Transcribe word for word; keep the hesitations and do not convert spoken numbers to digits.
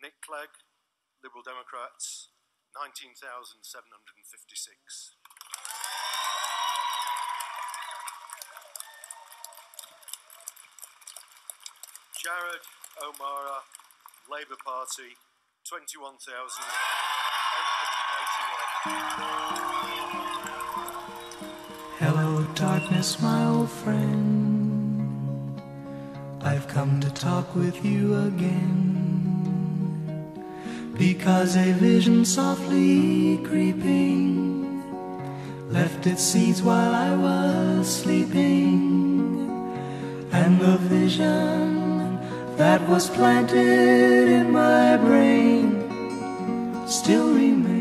Nick Clegg, Liberal Democrats, nineteen thousand seven hundred fifty-six. Jared O'Mara, Labour Party, twenty-one thousand eight hundred eighty-one. Hello, darkness, my old friend. I've come to talk with you again, because a vision softly creeping left its seeds while I was sleeping, and the vision that was planted in my brain still remains.